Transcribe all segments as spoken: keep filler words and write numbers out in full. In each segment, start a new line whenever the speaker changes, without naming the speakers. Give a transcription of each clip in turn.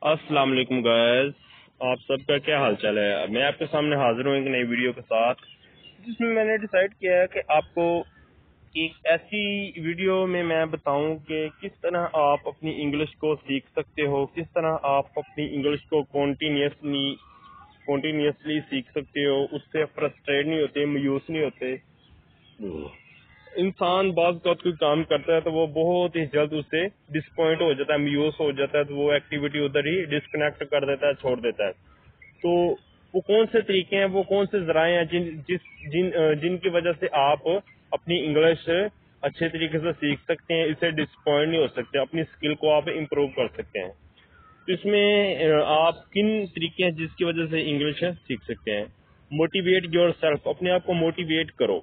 السلام علیکم گائز، آپ سب کا کیا حال چال ہے؟ میں آپ کے سامنے حاضر ہوں ایک نئی ویڈیو کے ساتھ، جس میں میں نے ڈیسائیڈ کیا ہے کہ آپ کو ایک ایسی ویڈیو میں میں بتاؤں کہ کس طرح آپ اپنی انگلش کو سیکھ سکتے ہو، کس طرح آپ اپنی انگلش کو کنٹینیوسلی کنٹینیوسلی سیکھ سکتے ہو، اس سے فرسٹریٹ نہیں ہوتے، مایوس نہیں ہوتے۔ انسان بعض اوقات کوئی کام کرتا ہے تو وہ بہت ہی جلد اس سے ڈسپوائنٹ ہو جاتا ہے، میوس ہو جاتا ہے، تو وہ ایکٹیویٹی ادھر ہی ڈسکنیکٹ کر دیتا ہے، چھوڑ دیتا ہے۔ تو وہ کون سے طریقے ہیں، وہ کون سے ذرائع ہیں جن جس جن جن کی وجہ سے آپ اپنی انگلش اچھے طریقے سے سیکھ سکتے ہیں، اسے ڈسپوائنٹ نہیں ہو سکتے، اپنی اسکل کو آپ امپروو کر سکتے ہیں۔ تو اس میں آپ کن طریقے ہیں جس کی وجہ سے انگلش سیکھ سکتے ہیں؟ موٹیویٹ یور سیلف، اپنے آپ کو موٹیویٹ کرو۔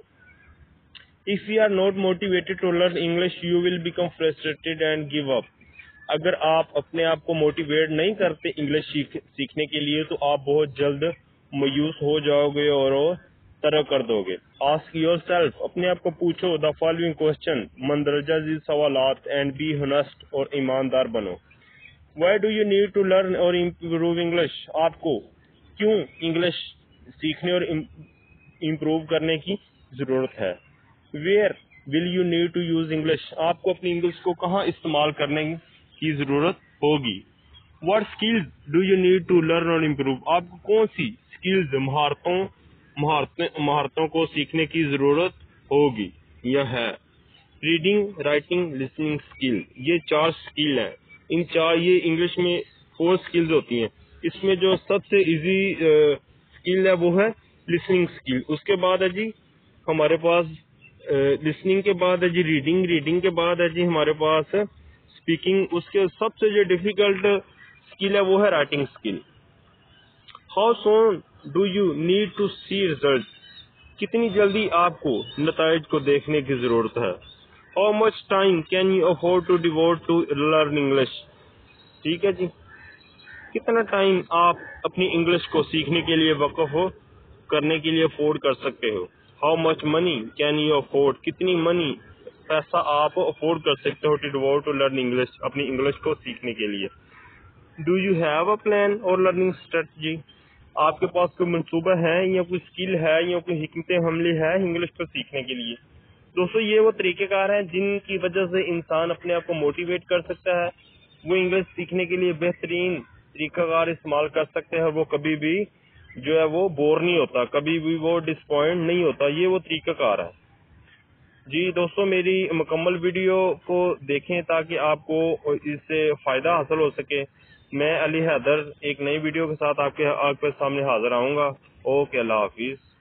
If you are not motivated to learn English, you will become frustrated and give up. اگر آپ اپنے آپ کو موٹیویٹ نہیں کرتے انگلش سیکھنے کے لیے تو آپ بہت جلد مایوس ہو جاؤ گے اور ترک کر دو گے۔ Ask yourself، اپنے آپ کو پوچھو the following question، مندرجہ ذیل سوالات and be honest اور ایماندار بنو۔ Why do you need to learn or improve English؟ آپ کو کیوں انگلش سیکھنے اور امپروو کرنے کی ضرورت ہے؟ Where will you need to use English, آپ کو اپنی انگلش کو کہاں استعمال کرنے کی ضرورت ہوگی؟ What skills do you need to learn اور امپروو، آپ کو کون سی اسکلز مہارتوں مہارتوں کو سیکھنے کی ضرورت ہوگی یا ہے؟ ریڈنگ، رائٹنگ، لسننگ اسکل، یہ چار اسکل ہیں۔ ان چار یہ انگلش میں فور اسکلز ہوتی ہیں۔ اس میں جو سب سے ایزی اسکل ہے وہ ہے لسننگ اسکل۔ اس کے بعد ہے جی ہمارے پاس لسننگ کے بعد ہے جی ریڈنگ، ریڈنگ کے بعد ہے جی ہمارے پاس اسپیکنگ، اس کے سب سے جو ڈیفیکلٹ اسکل ہے وہ ہے writing skill. How soon do you need to see result, کتنی جلدی آپ کو نتائج کو دیکھنے کی ضرورت ہے؟ How much time can you afford to devote to learn English, ٹھیک ہے جی، کتنا ٹائم آپ اپنی انگلش کو سیکھنے کے لیے وقف ہو کرنے کے لیے افورڈ کر سکتے ہو؟ How much money can you afford, کتنی منی پیسہ آپ افورڈ کر سکتے ہو to devote to learn English, اپنی انگلش کو سیکھنے کے لیے؟ Do you have a plan or learning strategy, آپ کے پاس کوئی منصوبہ ہے یا کوئی اسکل ہے یا کوئی حکمت عملی ہے انگلش کو سیکھنے کے لیے؟ دوستو یہ وہ طریقہ کار ہیں جن کی وجہ سے انسان اپنے آپ کو موٹیویٹ کر سکتا ہے، وہ انگلش سیکھنے کے لیے بہترین طریقہ کار استعمال کر سکتے ہیں، وہ کبھی بھی جو ہے وہ بور نہیں ہوتا، کبھی بھی وہ ڈسپوائنٹ نہیں ہوتا، یہ وہ طریقہ کار ہے۔ جی دوستو میری مکمل ویڈیو کو دیکھیں تاکہ آپ کو اس سے فائدہ حاصل ہو سکے۔ میں علی حیدر ایک نئی ویڈیو کے ساتھ آپ کے آپ کے سامنے حاضر آؤں گا۔ اوکے، اللہ حافظ۔